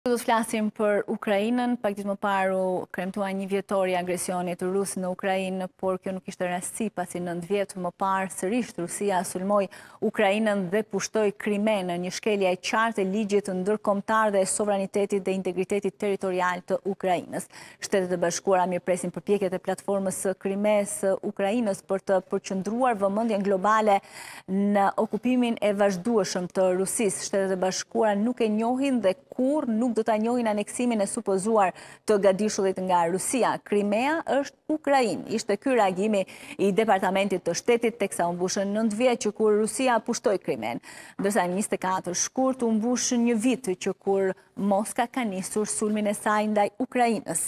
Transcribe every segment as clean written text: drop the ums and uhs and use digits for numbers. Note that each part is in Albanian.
Do të flasim për Ukrainën, pak ditë më parë u kremtua një vjetori agresionit të Rusë në Ukrainë, por kjo nuk ishte rastësi pasi 9 vjet më parë sërish Rusia sulmoi Ukrainën dhe pushtoi Krimen, një shkelje e qartë e ligjit ndërkombëtar dhe e sovranitetit dhe integritetit territorial të Ukrainës. Shtetet e Bashkuara mirëpresin përpjekjet e platformës së Krimes së Ukrainës për të përqendruar vëmendjen globale në okupimin e vazhdueshëm të Rusisë. Shtetet e Bashkuara nuk e njohin dhe kur nuk do ta njohin aneksimin e supozuar të Gadishullit nga Rusia. Krimea është Ukrainë. Ishte ky reagimi i Departamentit të Shtetit teksa u mbushën 9 vjet që kur Rusia pushtoi Krimen, ndërsa 24 shkurt u mbush një vit që kur Moska ka nisur sulmin e saj ndaj Ukrainës.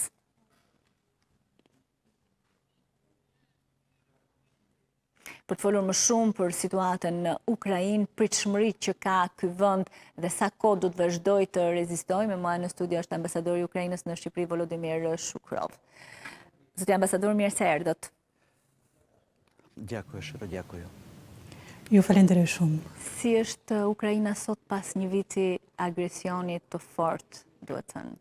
Për të folur më shumë për situatën në Ukrainë, pritshmëritë që ka ky vend dhe sa kohë do të vazhdojë të rezistojë, me mua në studio është ambasadori i Ukrainës në Shqipëri, Volodymyr Shukrov. Zoti ambasador, mirë se erdhët. Дякую, щиро дякую. Ju falenderoj shumë. Si është Ukraina sot pas një viti agresionit të fortë, duhet thënë?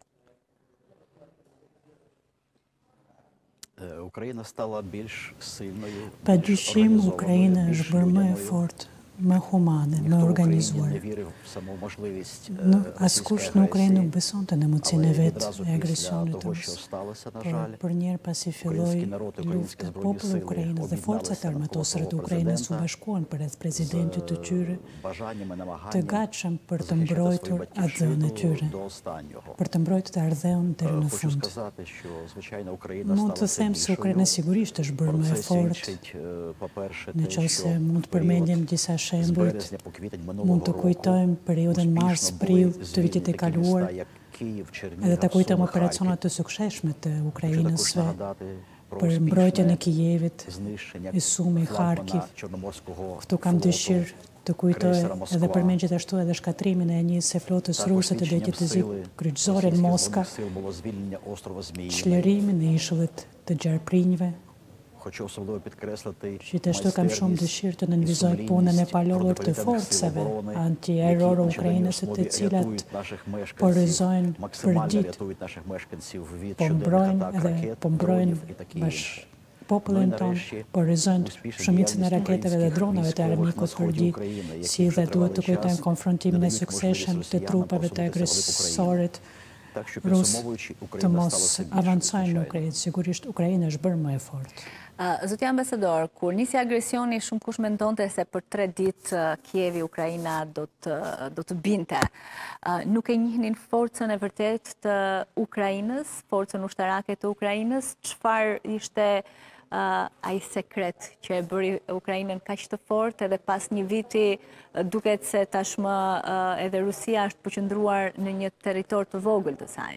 Україна стала більш сильною. Padyshim, Ukraina është bërë më e fortë, më humane, më organizuar. Не вірив в саму можливість Askush në Ukrainë nuk besonte në mundësinë e vetë відразу e після agresionit të того, що Rusë. сталося, на Por жаль, për njerë pasi filloi Український народ, українські lufta, збройні populli сили Ukrainës dhe forcat об'єдналися armatosore навколо të Ukrainës u президента bashkuan përreth presidentit të tyre, бажаннями, të намаганням gatshëm për të захищати свою mbrojtur ardhën e tyre, батьківщину до останнього. për të mbrojtur ardhën deri në Хочу fund. сказати, що, звичайно, Україна Mund të стала them se Ukraina сильнішою. sigurisht është bërë Про më e це fortë, свідчить, по-перше, në те, qoftë що se mund të період përmendim disa з shembuj, березня по квітень mund минулого të року kujtojmë periudhën mars-prill të vitit e kaluar, edhe ta kujtojmë operacionet të suksesshme të ukrainësve për mbrojtjen e Kijevit, e Sumi, Kharkiv. Këtu kam dëshirë të kujtoj edhe përmend gjithashtu edhe shkatrimin e njësë flotës ruse të deqetëzit kryqëzore në Moska, çlirimin e ishullit të gjarprinjve. Хочу особливо підкреслити Gjithashtu kam shumë dëshirë të nënvizoj punën e palodhur të forcave anti-errore ukrainëse, të cilat po rrezojnë për ditë, po mbrojnë popullin tonë, po rrezojnë shumicën e raketeve dhe dronave të armikut për ditë, si dhe duhet të kujtojmë konfrontimin e suksesshëm të trupave të agresorit rus të mos avancojnë në Ukrainë. Sigurisht Ukraina është bërë më e fortë. Zoti ambasador, kur nisi agresioni, shumë kush mendonte se për 3 ditë Kievi, Ukraina do të binte. Nuk e njihnin forcën e vërtet të Ukrainës, forcën ushtarake të Ukrainës, çfarë ishte ai sekret që e bëri Ukrainën kaq të fortë edhe pas një viti duket se tashmë edhe Rusia është përqendruar në një territor të vogël të saj.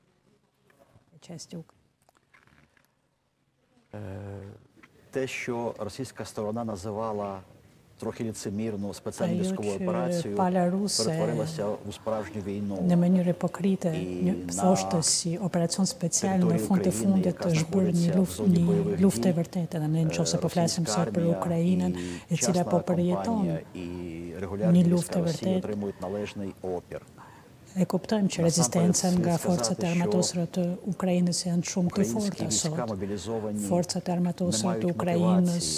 Те, що російська сторона називала трохи ліцемірну спеціальну військову операцію, перетворилася у справжню війну. Në mënyrë hipokrite, thoshte si operacion special në fund të fundit është bërë një luftë e vërtetë, edhe nëse po flasim sot për Ukrainën, e cila po përjeton një luftë e vërtetë. Отримують належний опір. E kuptojmë që rezistenca nga forcat e armatosore të Ukrainës janë shumë të forta sot. Forcat e armatosore të Ukrainës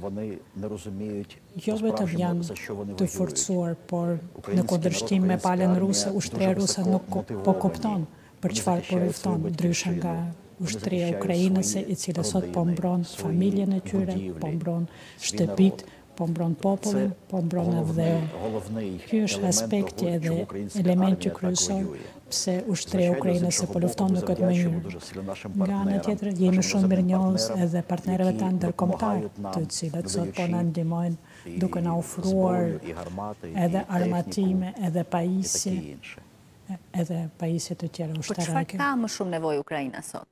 jo vetëm janë të forcuar, por në kundërshtim me palën ruse, ushtria ruse nuk po kupton për çfarë po lufton, ndryshe nga ushtria ukrainase, e cila sot po mbron familjen e tyre, po mbron shtëpitë, po mbron popullin, po mbron edhe. Ky është aspekti edhe elementi kryesor pse ushtria ukrainase po lufton në këtë mënyrë. Nga ana tjetër, jemi shumë mirënjohës edhe partnerëve tanë ndërkombëtar, të cilët sot po na ndihmojnë duke na ofruar edhe armatime, edhe pajisje të tjera ushtarake. Për çfarë ka më shumë nevojë Ukraina sot?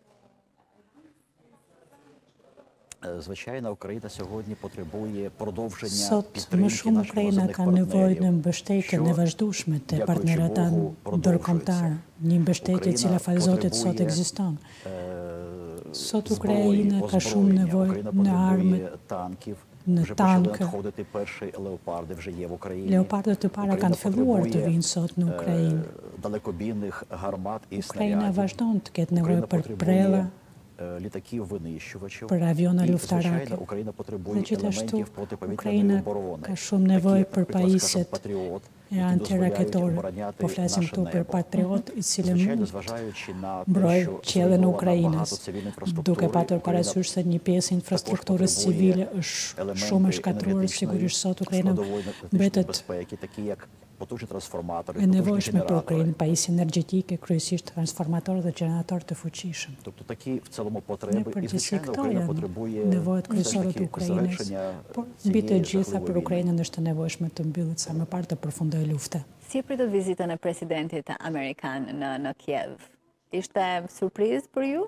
Звичайно, Україна сьогодні потребує продовження Sot, më shumë Ukraina ka nevojë në mbështetjen e vazhdueshme të partnerëve tanë ndërkombëtar, një mbështetje e cila falë Zotit sot ekziston. Sot Ukraina ka shumë nevojë në armë, në tankë. Leopardët e para kanë filluar të vinë sot në Ukrainë. далекобійних гармат і Ukraina снарядів. vazhdon të ketë nevojë për prella, літаків винищувачів. për aviona І, luftарake. звичайно, Україна потребує Dhe gjithashtu, елементів протиповітряної Ukraina оборони. ka shumë nevojë për Наприклад, скажімо, pajisjet Патріот, e які дозволяють antiraketore. обороняти Po flasim наше këtu për небо. Patriot, i cili Звичайно, mund зважаючи на те, mbroj що qiellin e зруйновано Ukrainës, багато цивільної інфраструктури, duke patur Україна parasysh se një pjesë e infrastrukturës потребує civile është елементи shumë e shkatruar, енергетичної, sigurisht sot Ukraina складової енергетичної mbetet безпеки, такі як потужні трансформатори, e потужні nevojshme për генератори. Ukrainë, pajisje energjetike, kryesisht transformatorë dhe gjeneratorë të fuqishëm. Тобто такі в цілому потреби, і, Përgjithsi звичайно, këto Україна janë потребує nevojat все ж kryesore të таки Ukrainës, завершення por mbi të цієї gjitha për жахливої війни. Ukrainën është e nevojshme të mbyllet sa më parë të përfundojë lufta. Si e pritët vizitën e presidentit amerikan në Kiev? Ishte surprizë për ju?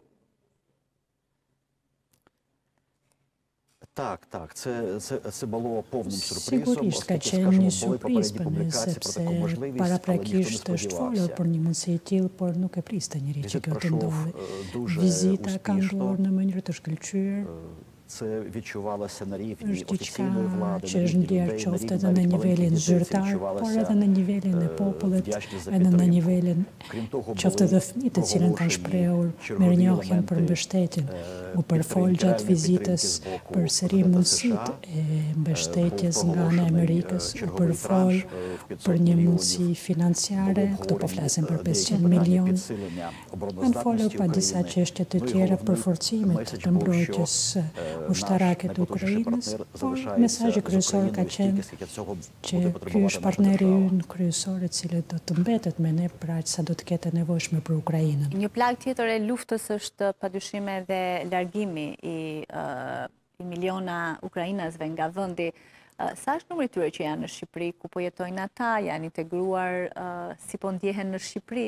Так, це було повним сюрпризом, Sigurisht ka оскільки, qenë скажімо, një були surprizë попередні për ne, публікації про sepse таку можливість, але ніхто paraprakisht не është folur сподівався. për një mundësi e tillë, por nuk e priste njëri që Vizit kjo të пройшов ndodhi. дуже Vizita ka успішно. ndodhur në mënyrë të shkëlqyer. Це відчувалося на рівні Është diçka офіційної влади, që на është рівні ndjerë людей, на qoftë рівні edhe në навіть nivelin маленьких дітей. Це zyrtar, por відчувалася edhe në nivelin e popullit, вдячність за edhe në підтримку. nivelin Крім того, qoftë edhe fëmijët të cilën kanë shprehur mirënjohjen për mbështetjen. U përfol gjatë vizitës përsëri mundësitë e mbështetjes nga ana e Amerikës, u përfol për një mundësi financiare, këtu po flasim për 500 milionë. Kanë folur pa disa çështje të tjera për forcimet të mbrojtjes ushtarake të Ukrainës, por mesazhi kryesor ka qenë që ky është partneri ynë kryesor i cili do të mbetet me ne për aq sa do të ketë e nevojshme për Ukrainën. Një plagë tjetër e luftës është padyshim edhe largimi i miliona ukrainasve nga vendi. Sa është numri tyre që janë në Shqipëri, ku po jetojnë ata, janë integruar, si po ndjehen në Shqipëri?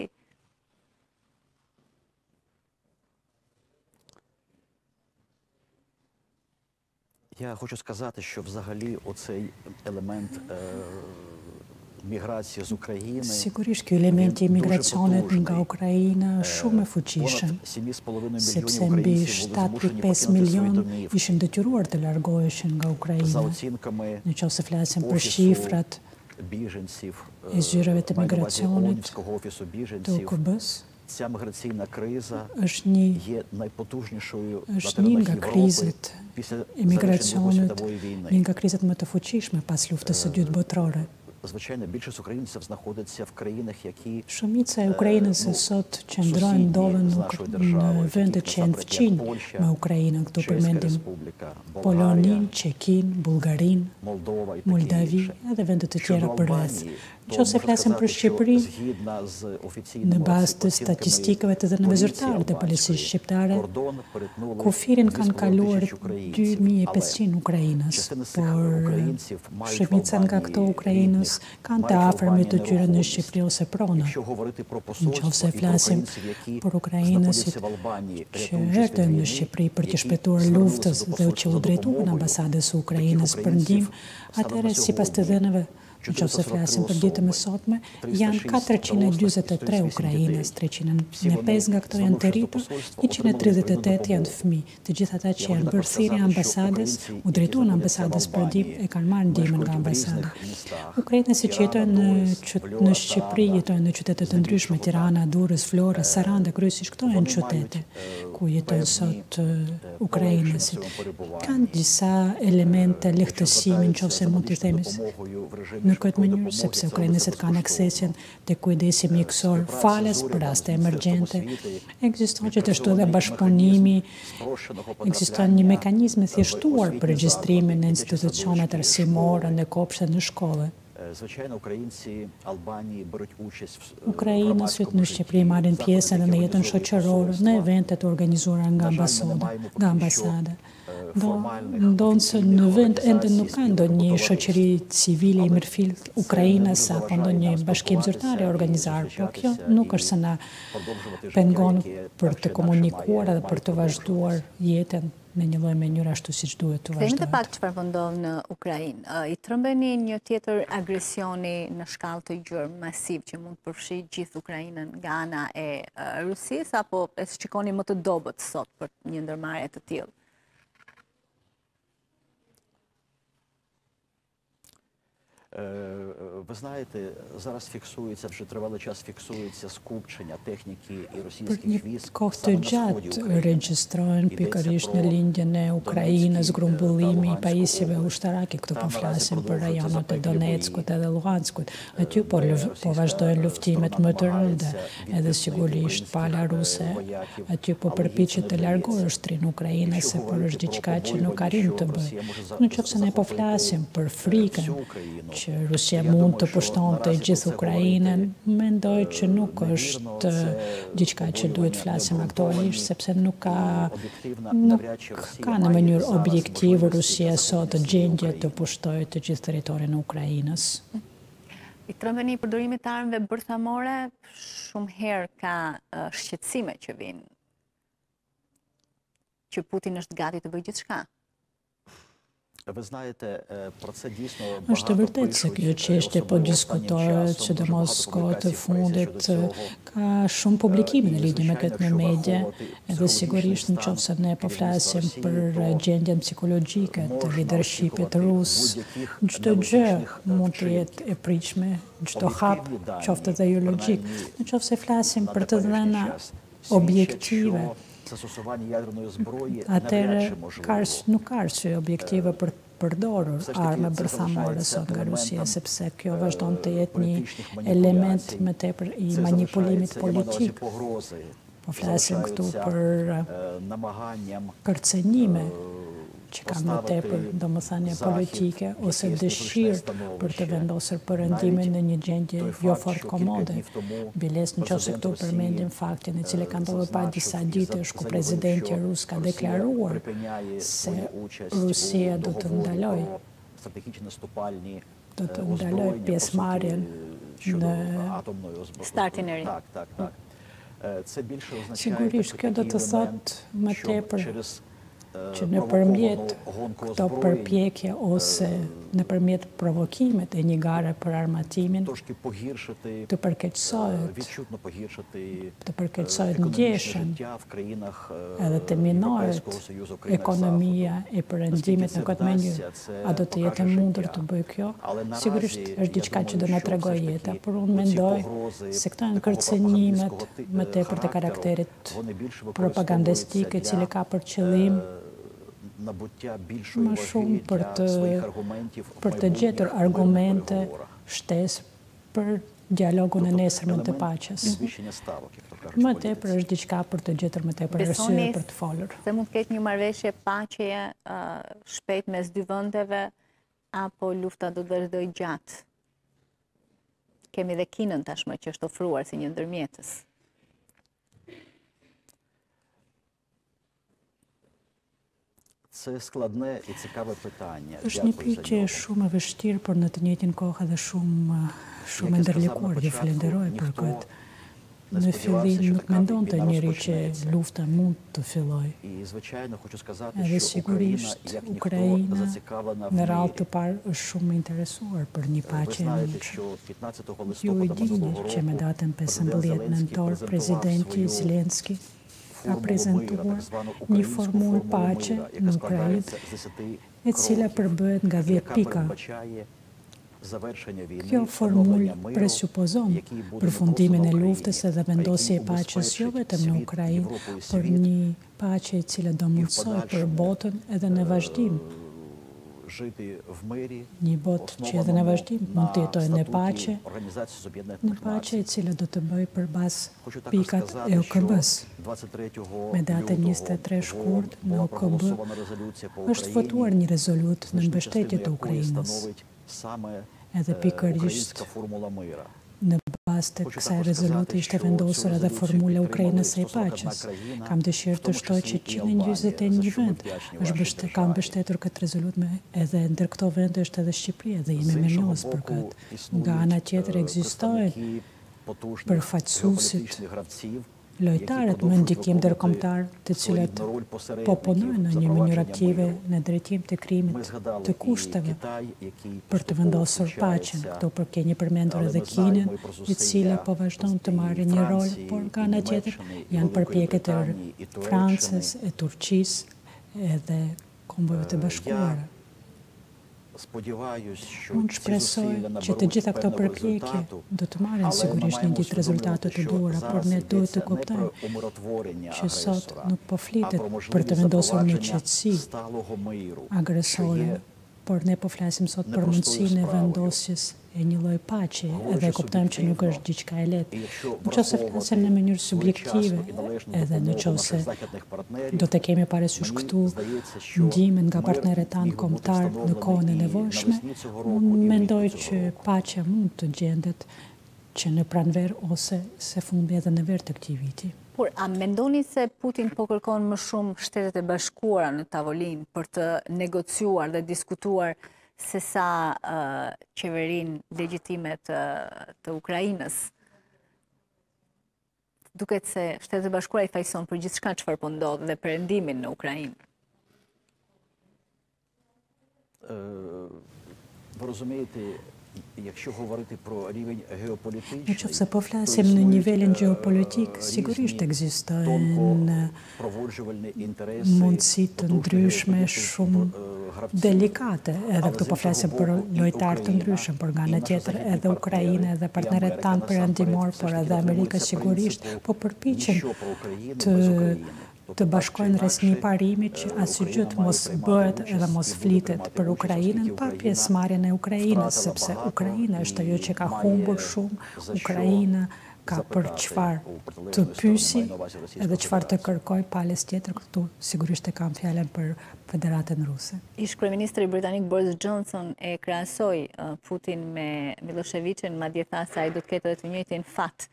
Я хочу сказати, що взагалі оцей елемент міграції з України Sigurisht ky elementi i migracionit nga Ukraina është shumë e fuqishëm, sepse mbi 7.5 milion ishin detyruar të largoheshin nga Ukraina. Në qoftë se flasim për shifrat e zyrave të migracionit të OKB-s, ця міграційна криза є найпотужнішою është një nga krizat e migracionit, një nga krizat më të fuqishme pas luftës së dytë botërore. Звичайно, більшість українців знаходиться в країнах, які Shumica e Ukrainës sot qëndrojnë ndodhen në vende që janë fëqinj me Ukrainën. Këtu përmendim Poloninë, Çekinë, Bullgarinë, Moldavi edhe vende të tjera përreth. Nëse flasim për Shqipërinë, në bazë të statistikave të dhënave zyrtare të policisë shqiptare, kufirin kanë kaluar 2500 Ukrainës, por shumica nga këto Ukrainës kanë të afërmit të tyre në Shqipëri ose pronë. Nëse flasim për ukrainësit që erdhën në Shqipëri për të shpëtuar luftës dhe që u drejtuan ambasadës së Ukrainës për ndihmë, atëherë sipas të dhënave, nëse flasim për ditën e sotme, janë 443 ukrainës, 305 nga këto janë të rritur, 138 janë fëmijë. Të gjithë ata që janë bërë thirrje ambasadës, u drejtuan ambasadës për ndihmë e kanë marrë ndihmën nga ambasada. Ukrainësit që jetojnë në Shqipëri, jetojnë në qytete të ndryshme, Tirana, Durrës, Flora, Saranda, kryesisht këto janë qytete ku jetojnë sot ukrainësit. Kanë disa elemente lehtësimi, nëse mund të themi në këtë mënyrë, sepse ukrainësit kanë aksesin të kujdesi mjekësor falas për raste emergjente. Ekziston gjithashtu edhe bashkëpunimi, ekziston një mekanizëm i thjeshtuar për regjistrimin në institucionet arsimore, në kopshte, në shkolle. Ukrainësit në Shqipëri marrin pjesë edhe në jetën shoqërore, në eventet organizuara nga ambasada. Ndonë se në vend ende nuk ka ndonjë shoqëri civile i mirëfillt Ukrainës apo ndonjë bashkim zyrtar e organizuar, por kjo nuk është se na pengon për të komunikuar dhe për të vazhduar jetën në një lloj mënyre ashtu siç duhet të vazhdohet. Kthehemi të pak çfarë po ndodh në Ukrainë. I trembeni një tjetër agresioni në shkallë të gjerë masiv që mund të përfshijë gjithë Ukrainën nga ana e Rusisë, apo e shikoni më të dobët sot për një ndërmarrje të tillë? Ви знаєте, зараз фіксується, вже тривалий час фіксується скупчення техніки і російських військ саме на сході України. Registrojnë pikërisht në lindjen e Ukrainës, grumbullimi i pajisjeve ushtarake, këtu po flasim për rajonat e Donetskut edhe Luhanskut. Aty po vazhdojnë luftimet më të rënda, edhe sigurisht pala ruse aty po përpiqet të largojë ushtrinë ukrainase, por është diçka që nuk arrin të bëjë. Nëse ne po flasim për frikën që Rusia mund të pushtonte gjithë Ukrainën, mendoj që nuk është diçka që duhet flasim aktualisht, sepse nuk ka në mënyrë objektive Rusia sot gjendje të pushtojë të gjithë territorin e Ukrainës. I trëmbeni i përdorimit të armëve bërthamore, shumë herë ka shqetësime që vinë, që Putin është gati të bëjë gjithçka. Është vërtet se kjo çështje po diskutohet, sidomos kohët e fundit, ka shumë publikime në lidhje me këtë në media, edhe sigurisht nëse ne po flasim për gjendjen psikologjike të leadershipit rus, çdo gjë mund të jetë e pritshme, çdo hap qoftë edhe jo logjik. Nëse flasim për të dhëna objektive, atëherë nuk ka arsye objektive për përdorur armë bërthamore sot nga Rusia, sepse kjo vazhdon të jetë një element më tepër i manipulimit politik. Po flasim këtu për kërcënime që ka më tepër domethënie politike ose dëshirë për të vendosur perëndimin në një gjendje jo fort komode. Biles nëse këtu përmendim faktin i cili ka ndodhur para disa ditësh ku presidenti rus ka deklaruar se Rusia do të ndaloj pjesëmarrjen në startin e ri. Sigurisht kjo do të thotë më tepër që nëpërmjet këto përpjekje ose nëpërmjet provokimet e një gare për armatimin të përkeqësohet ndjeshën edhe të minohet ekonomia e perëndimit në këtë mënyrë. A do të jetë mundur të bëjë kjo? Sigurisht është diçka që do na tregojë jeta, por unë mendoj se këto janë kërcënimet më tepër të karakterit propagandistik, i cili ka për qëllim më shumë për të gjetur argumente shtesë për dialogun e nesërmën të paqes. Më tepër është diçka për të gjetur më tepër arsye për të folur. Se mund të ketë një marrëveshje paqeje shpejt mes dy vendeve, apo lufta do të vazhdojë gjatë? Kemi dhe Kinën tashmë që është ofruar si një ndërmjetës. Është një pyetje shumë e vështirë, por në të njëjtin kohë edhe shumë e ndërlikuar. Ju falenderoj për këtë. Në fillim nuk mendonte njëri që lufta mund të fillojë. Edhe sigurisht Ukraina në radhë të parë është shumë interesuar për një paqe e mundshme. Ju i dini që me datën 15 nëntor presidenti Zelenski ka prezentuar një formulë paqe në Ukrainë, e cila përbëhet nga 10 pika. Kjo formulë presupozon përfundimin e luftës edhe vendosje e paqes jo vetëm në Ukrainë, por një paqe e cila do mundsoj për botën edhe në vazhdim. Një botë që edhe në vazhdim mund të jetojë në paqe e cila do të bëjë përballë pikat e OKB-s. Me datën 23 shkurt në OKB është votuar një rezolut në mbështetje të Ukrainës. Edhe pikërisht në bazë të kësaj rezoluti ishte vendosur edhe formula Ukrainës së paqes. Kam dëshirë të shtoj që 121 vend kanë mbështetur këtë rezolut, edhe ndër këto vende është edhe Shqipëria, dhe jemi mirënjohës për këtë. Nga ana tjetër ekzistojnë përfaqësuesit, lojtarët me ndikim ndërkombëtar, të cilët po punojnë në një mënyrë aktive në drejtim të krijimit të kushteve për të vendosur paqen. Këto keni përmendur edhe Kinën, i cila po vazhdon të marrë një rol, por nga ana tjetër janë përpjekjet e Francës, e Turqisë edhe Kombeve të Bashkuara. Unë shpresoj që të gjitha këto përpjekje do të marrin sigurisht një ditë rezultate të duhura, por ne duhet të kuptojmë që sot nuk po flitet për të vendosur një qetësi agresore, por ne po flasim sot për mundësinë e vendosjes e një lloj paqe, edhe kuptojmë që nuk është diçka e lehtë. Nëse flasim në mënyrë subjektive, edhe nëse do të kemi parasysh këtu ndihmën nga partnerët tanë kombëtar në kohën e nevojshme, unë mendoj që paqja mund të gjendet që në pranverë ose së fundi edhe në verë të këtij viti. Por, a mendoni se Putin po kërkon më shumë Shtetet e Bashkuara në tavolinë për të negociuar dhe diskutuar se sa qeverinë legjitime të Ukrainës? Duket se Shtetet e Bashkuara i fajson për gjithçka çfarë po ndodh dhe perëndimin në Ukrainë. Nëse po flasim në nivelin gjeopolitik, sigurisht ekzistojnë mundësi të ndryshme shumë delikate, edhe këtu po flasim për lojtarë të ndryshëm, por nga ana tjetër edhe Ukraina edhe partnerët tanë perëndimor, por edhe Amerika sigurisht po përpiqen të bashkojnë rreth një parimi që asgjë të mos bëhet edhe mos flitet për Ukrainën pa pjesëmarrjen e Ukrainës, sepse Ukraina është ajo që ka humbur shumë, Ukraina ka për çfarë të pyesi edhe çfarë të kërkoj palës tjetër këtu, sigurisht e kam fjalën për Federatën Ruse. Ish kryeministri britanik Boris Johnson e krahasoi Putin me Miloševićin, madje tha se ai do të ketë edhe të njëjtin fat.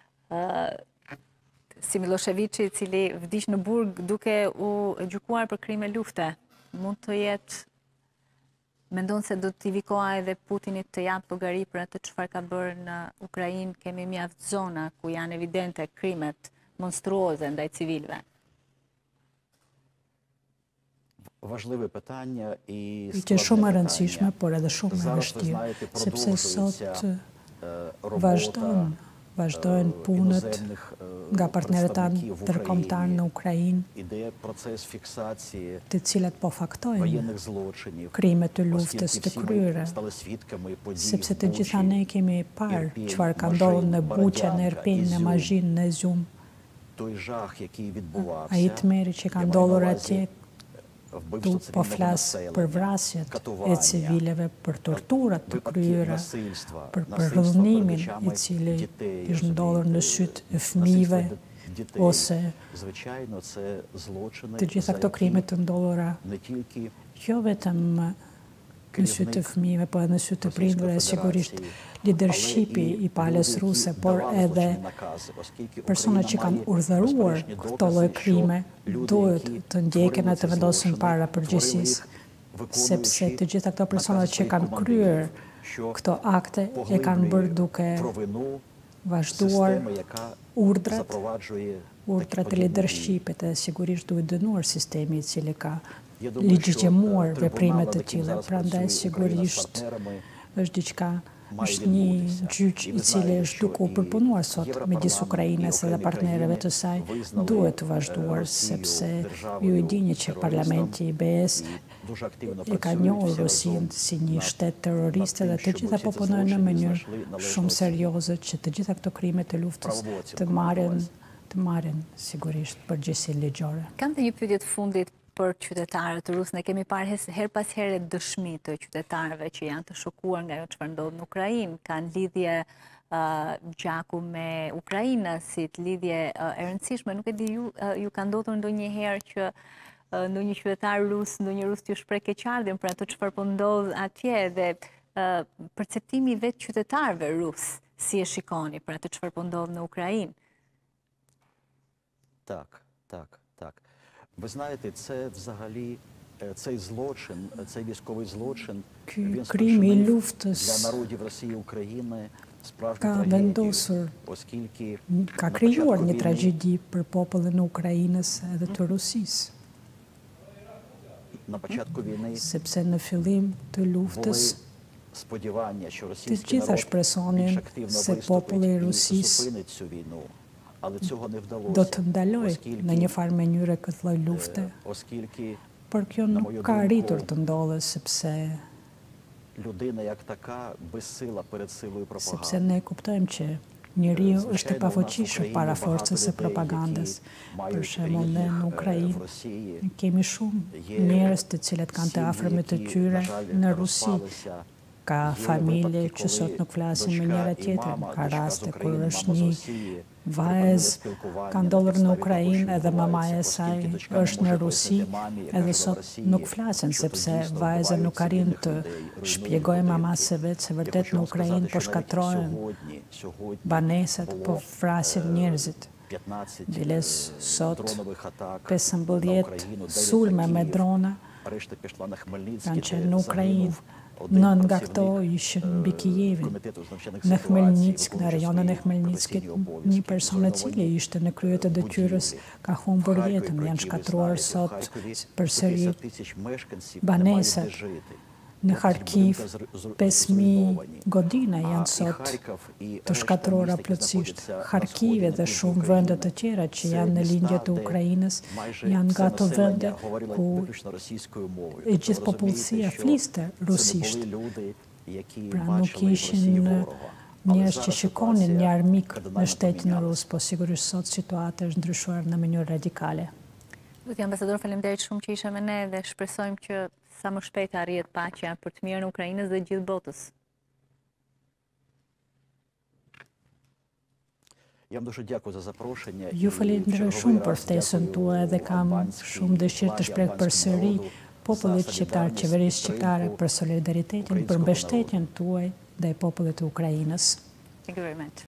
Si Miloševići, i cili vdiq në burg duke u gjykuar për krime lufte, mund të jetë, mendon se do t'i vi koha edhe Putinit të jap llogari për atë çfarë ka bërë në Ukrainë? Kemi mjaft zona ku janë evidente krimet monstruoze ndaj civilëve. Që shumë e rëndësishme, por edhe shumë e vështirë, sepse sot vazhdojnë punët nga partnerët tanë ndërkombëtar në Ukrainë, të cilat po faktojnë krime të luftës të kryera, sepse të gjitha ne kemi parë çfarë ka ndodhur në Buqa, në Irpin, në Mazhin, në Izum. Ai tmerri që ka ndodhur atje, po flas për vrasjet e civileve, për torturat të kryera, për rrëdhënimin i cili është ndodhur në sytë e fëmijëve, ose të gjitha këto krime të ndodhura jo vetëm në sytë të fëmijëve, po edhe në sytë të prindërve, sigurisht leadershipi i palës ruse, por edhe personat që kanë urdhëruar këto lloj krime duhet të ndjeken e të vendosen para përgjegjësisë, sepse të gjitha këto personat që kanë kryer këto akte e kanë bërë duke vazhduar urdhrat e leadershipit, e sigurisht duhet dënuar sistemi i cili ka legjitimuar veprime të tilla. Prandaj sigurisht është diçka, është një gjyq i cili është duke u përpunuar sot midis Ukrainës dhe partnerëve të saj, duhet të vazhduar, sepse ju e dini që parlamenti i BE-s e ka njohur Rusinë si një shtet terroriste dhe të gjitha po punojnë në mënyrë shumë serioze që të gjitha këto krime të luftës të marrin sigurisht përgjegjësi ligjore. Kam të një pyetje të fundit për qytetarët rusë. Ne kemi parë her pas here dëshmi të qytetarëve që janë të shokuar nga ajo çfarë ndodh në Ukrainë, kanë lidhje gjaku me ukrainasit, lidhje e rëndësishme. Nuk e di ju ka ndodhur ndonjëherë që ndonjë qytetar rus, ndonjë rus t'ju shpreh keqardhjen për ato çfarë po ndodh atje dhe perceptimi i vetë qytetarëve rus, si e shikoni për ato çfarë po ndodh në Ukrainë? Так. Ви знаєте, це взагалі цей злочин, цей військовий злочин, він спричинив для народів Росії і України справжню трагедію, оскільки ka krijuar një tragjedi për popullin e Ukrainës edhe të Rusisë. На початку війни sepse në fillim të luftës të gjitha shpresonin se populli i Rusisë do të ndaloj në një farë mënyrë këtë lloj lufte, por kjo nuk ka arritur të ndodhë sepse Sepse ne kuptojmë që njeriu është e pavoqishëm para forcës së propagandës. Për shembull, ne në Ukrainë kemi shumë njerëz të cilët kanë të afërmit të tyre në Rusi. Ka familje që sot nuk flasin me njëra tjetrën, ka raste kur është një vajzë ka ndodhur në Ukrainë edhe mamaja e saj është në Rusi, edhe sot nuk flasin sepse vajza nuk arrin të shpjegojë mamas së vet se vërtet në Ukrainë po shkatrohen banesat, po vrasin njerëzit. Diles sot 15 sulme me drona kanë qenë në Ukrainë. 9 nga këto ishin mbi Kijevin. Në Khmelnytsk, në rajonin e Khmelnytskit, një person i cili ishte në krye të detyrës ka humbur jetën, janë shkatruar sot përsëri banesat. Në Kharkiv, 5.000 godina janë sot të shkatruara plotësisht. Kharkiv dhe shumë vende të tjera që janë në lindje të Ukrainës janë nga ato vende ku e gjithë popullsia fliste rusisht. Pra nuk ishin njerëz që shikonin një armik në shtetin rus, po sigurisht sot situata është ndryshuar në mënyrë radikale. Zoti ambasador, faleminderit shumë që ishe me ne dhe shpresojmë që sa më shpejt arrihet paqja për të mirën e Ukrainës dhe gjithë botës. Ju falenderoj shumë për ftesën tuaj dhe kam shumë dëshirë të shpreh përsëri popullit shqiptar, qeverisë shqiptare për solidaritetin, për mbështetjen tuaj ndaj popullit të Ukrainës. Thank you very much.